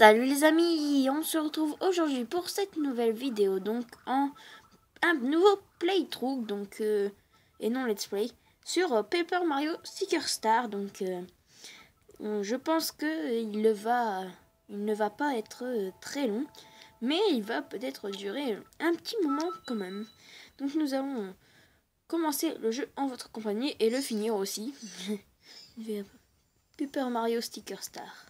Salut les amis, on se retrouve aujourd'hui pour cette nouvelle vidéo, donc en un nouveau playthrough, donc et non let's play, sur Paper Mario Sticker Star. Donc je pense que il ne va pas être très long, mais il va peut-être durer un petit moment quand même. Donc nous allons commencer le jeu en votre compagnie et le finir aussi. Paper Mario Sticker Star.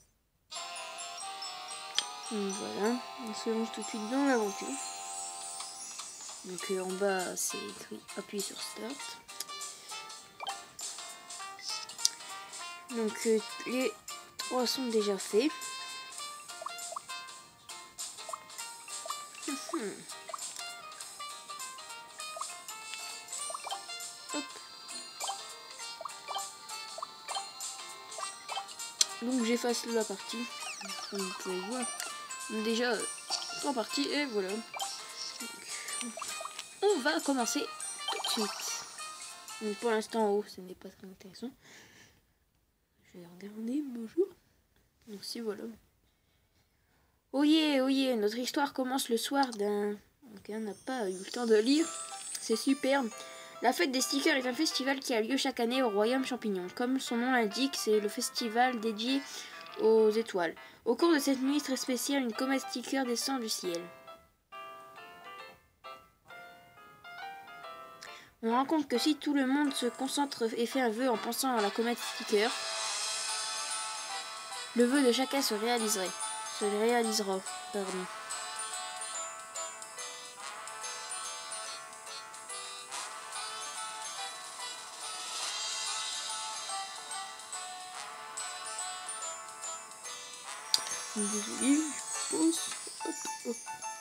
Donc voilà, on se lance tout de suite dans l'aventure. Donc en bas c'est écrit appuyer sur Start. Donc les 3 sont déjà faits. Hop. Donc j'efface la partie. Comme vous pouvez voir. Donc déjà 3 parties et voilà. Donc, on va commencer tout de suite. Donc pour l'instant en haut ce n'est pas très intéressant. Je vais regarder, bonjour. Donc si voilà. Oh yeah, notre histoire commence le soir d'un... Donc on n'a pas eu le temps de lire. C'est superbe. La fête des stickers est un festival qui a lieu chaque année au Royaume Champignon. Comme son nom l'indique, c'est le festival dédié aux étoiles. Au cours de cette nuit très spéciale, une comète sticker descend du ciel. On raconte que si tout le monde se concentre et fait un vœu en pensant à la comète sticker, le vœu de chacun se réalisera. Pardon. Désolé, je pose. Hop, hop.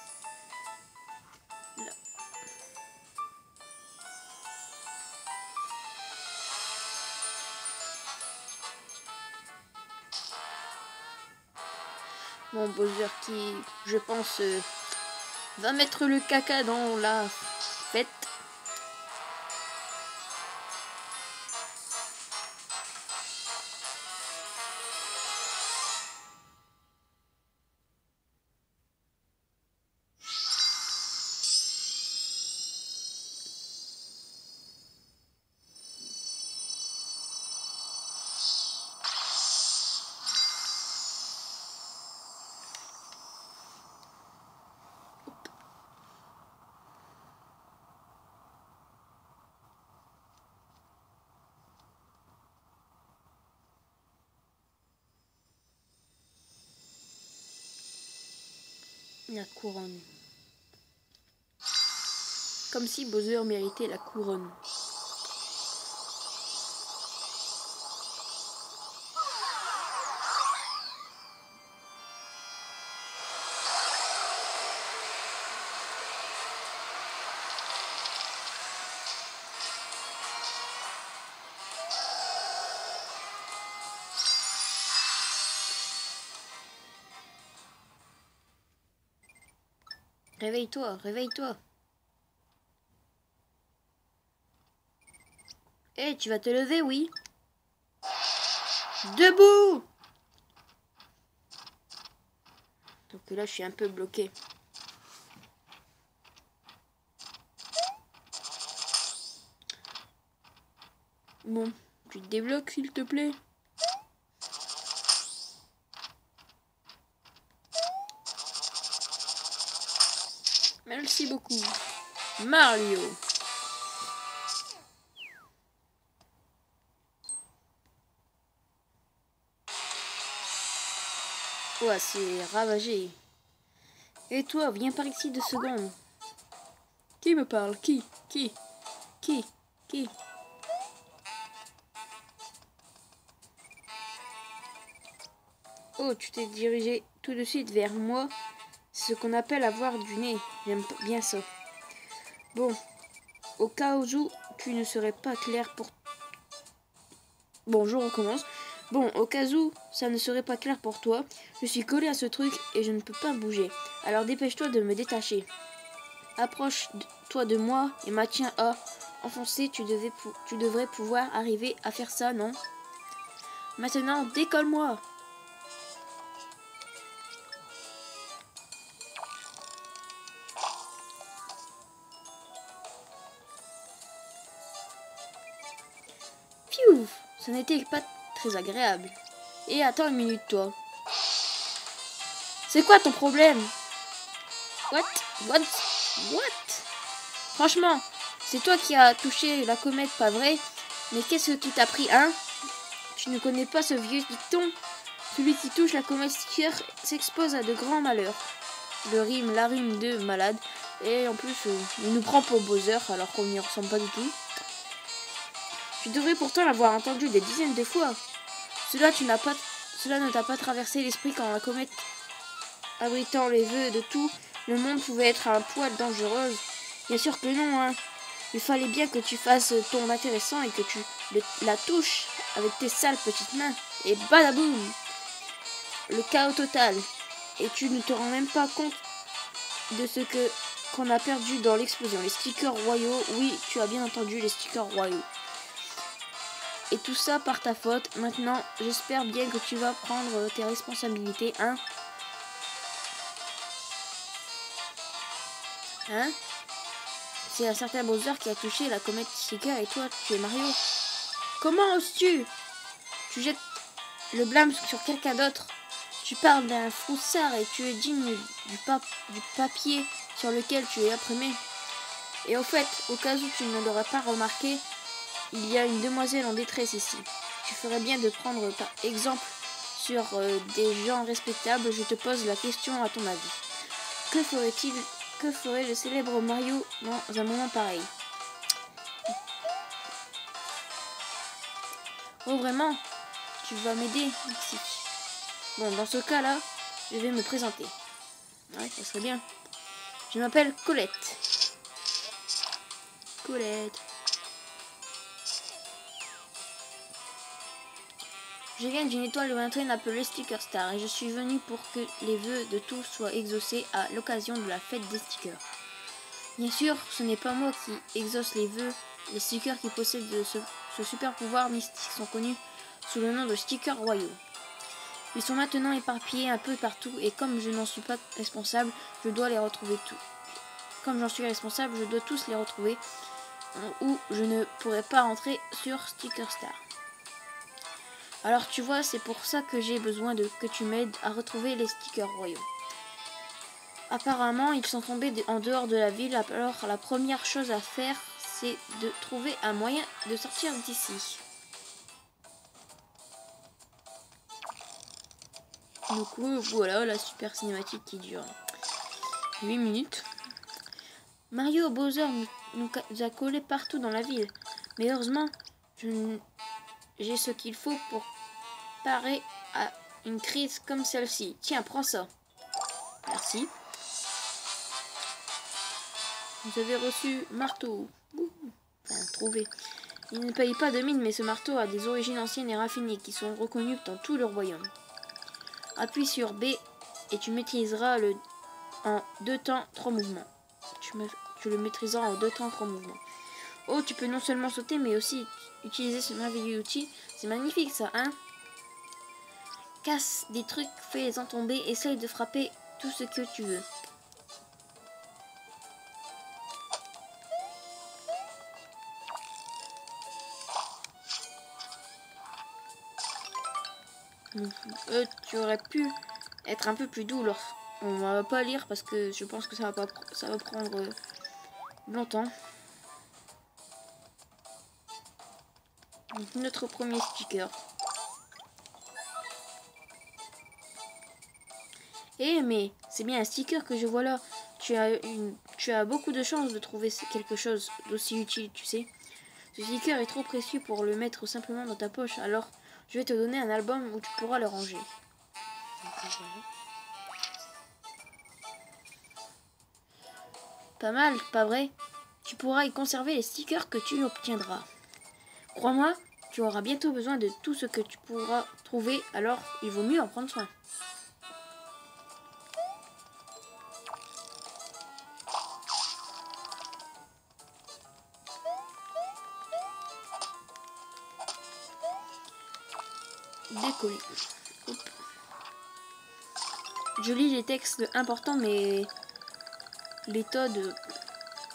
Là. Bon, Bowser qui, je pense, va mettre le caca dans la fête. La couronne. Comme si Bowser méritait la couronne. Réveille-toi, réveille-toi. Eh, tu vas te lever, oui? Debout! Donc là, je suis un peu bloqué. Bon, tu te débloques, s'il te plaît. Merci beaucoup. Mario. Ouais, c'est ravagé. Et toi, viens par ici 2 secondes. Qui me parle? Qui? Oh, tu t'es dirigé tout de suite vers moi. C'est ce qu'on appelle avoir du nez. J'aime bien ça. Bon, au cas où tu ne serais pas clair pour... Bon, je recommence. Bon, au cas où ça ne serait pas clair pour toi, je suis collé à ce truc et je ne peux pas bouger. Alors dépêche-toi de me détacher. Approche-toi de moi et maintiens A. Enfoncé, tu devrais pouvoir arriver à faire ça, non? Maintenant, décolle-moi. Ça n'était pas très agréable. Et attends une minute, toi. C'est quoi ton problème? What? Franchement, c'est toi qui as touché la comète, pas vrai? Mais qu'est-ce qui t'a pris, hein? Tu ne connais pas ce vieux dicton? Celui qui touche la comète sticker s'expose à de grands malheurs. La rime de malade. Et en plus, il nous prend pour Bowser alors qu'on n'y ressemble pas du tout. Tu devrais pourtant l'avoir entendu des dizaines de fois. Cela ne t'a pas traversé l'esprit quand la comète abritant les vœux de tout le monde pouvait être un poil dangereuse. Bien sûr que non, hein. Il fallait bien que tu fasses ton intéressant et que tu la touches avec tes sales petites mains. Et badaboum! Le chaos total. Et tu ne te rends même pas compte de ce qu'on a perdu dans l'explosion. Les stickers royaux, oui, tu as bien entendu, les stickers royaux. Et tout ça par ta faute. Maintenant, j'espère bien que tu vas prendre tes responsabilités, hein? Hein? C'est un certain Bowser qui a touché la comète sticker et toi, tu es Mario. Comment oses-tu? Tu jettes le blâme sur quelqu'un d'autre. Tu parles d'un froussard et tu es digne du papier sur lequel tu es imprimé. Et au fait, au cas où tu ne l'aurais pas remarqué, il y a une demoiselle en détresse ici. Tu ferais bien de prendre par exemple sur des gens respectables. Je te pose la question à ton avis. Que ferait le célèbre Mario dans un moment pareil? Oh vraiment? Tu vas m'aider? Merci. Bon, dans ce cas-là, je vais me présenter. Ouais, ça serait bien. Je m'appelle Colette. Je viens d'une étoile lointaine appelée Sticker Star et je suis venue pour que les vœux de tous soient exaucés à l'occasion de la fête des stickers. Bien sûr, ce n'est pas moi qui exauce les vœux. Les stickers qui possèdent ce super pouvoir mystique sont connus sous le nom de stickers royaux. Ils sont maintenant éparpillés un peu partout et comme je n'en suis pas responsable, je dois les retrouver tous. Comme j'en suis responsable, je dois tous les retrouver ou je ne pourrai pas rentrer sur Sticker Star. Alors tu vois, c'est pour ça que j'ai besoin que tu m'aides à retrouver les stickers royaux. Apparemment, ils sont tombés en dehors de la ville, alors la première chose à faire, c'est de trouver un moyen de sortir d'ici. Du coup, voilà la super cinématique qui dure 8 minutes. Mario Bowser nous a collés partout dans la ville. Mais heureusement, j'ai ce qu'il faut pour parer à une crise comme celle-ci. Tiens, prends ça. Merci. Vous avez reçu marteau. Enfin, trouvé. Il ne paye pas de mine, mais ce marteau a des origines anciennes et raffinées qui sont reconnues dans tout le royaume. Appuie sur B et tu maîtriseras en 2 temps 3 mouvements. Tu le maîtriseras en 2 temps 3 mouvements. Oh, tu peux non seulement sauter, mais aussi utiliser ce merveilleux outil. C'est magnifique ça, hein? Casse des trucs, fais-les-en tomber, essaye de frapper tout ce que tu veux. Tu aurais pu être un peu plus doux. On va pas lire parce que je pense que ça va prendre longtemps. Donc, notre premier sticker. Mais c'est bien un sticker que je vois là. Tu as beaucoup de chance de trouver quelque chose d'aussi utile, tu sais. Ce sticker est trop précieux pour le mettre simplement dans ta poche. Alors, je vais te donner un album où tu pourras le ranger. Pas mal, pas vrai? Tu pourras y conserver les stickers que tu obtiendras. Crois-moi, tu auras bientôt besoin de tout ce que tu pourras trouver, alors il vaut mieux en prendre soin. Décoller. Hop. Je lis les textes importants, mais les Todd,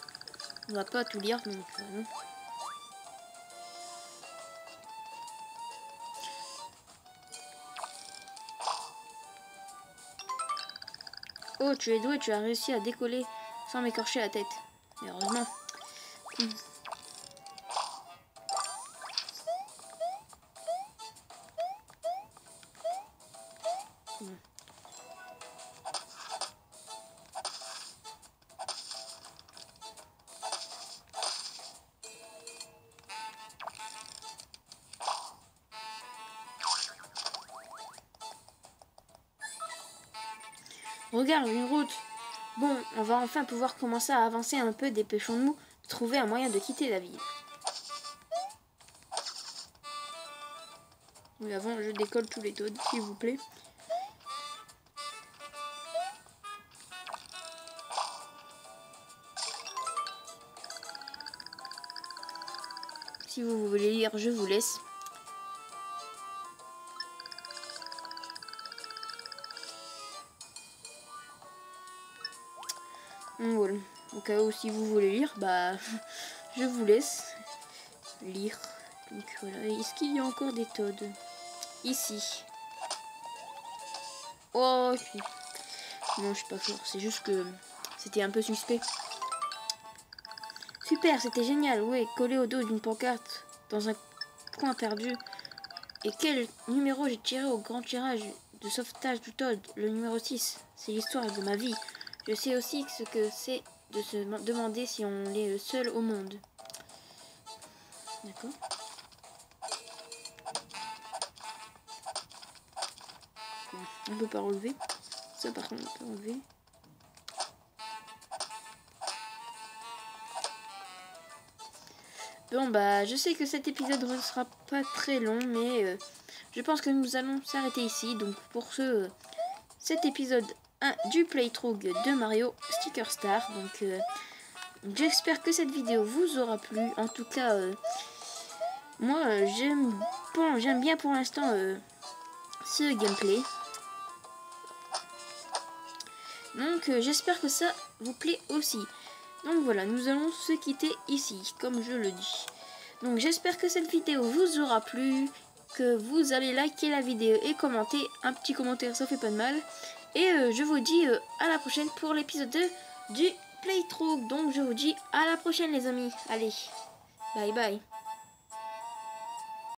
on va pas tout lire. Donc, Oh, tu es doué, tu as réussi à décoller sans m'écorcher la tête. Et heureusement. Regarde, une route. Bon, on va enfin pouvoir commencer à avancer un peu. Dépêchons-nous de trouver un moyen de quitter la ville. Oui, avant, je décolle tous les Toads, s'il vous plaît. Si vous voulez lire, je vous laisse. Voilà. Au cas où si vous voulez lire, bah je vous laisse lire. Donc voilà. Est-ce qu'il y a encore des Toads? Ici. Oh, non, je suis pas fort. C'est juste que c'était un peu suspect. Super, c'était génial. Ouais, collé au dos d'une pancarte dans un coin perdu. Et quel numéro j'ai tiré au grand tirage de sauvetage du Toad? Le numéro 6. C'est l'histoire de ma vie. Je sais aussi ce que c'est de se demander si on est le seul au monde. D'accord. On peut pas relever. Ça par contre on peut relever. Bon bah je sais que cet épisode ne sera pas très long, mais je pense que nous allons s'arrêter ici. Donc pour cet épisode 1 du playthrough de Mario Sticker Star. Donc j'espère que cette vidéo vous aura plu. En tout cas, moi j'aime bien pour l'instant ce gameplay. Donc j'espère que ça vous plaît aussi. Donc voilà, nous allons se quitter ici, comme je le dis. Donc j'espère que cette vidéo vous aura plu, que vous allez liker la vidéo et commenter. Un petit commentaire, ça fait pas de mal. Et je vous dis à la prochaine pour l'épisode 2 du playthrough. Donc je vous dis à la prochaine les amis. Allez, bye bye.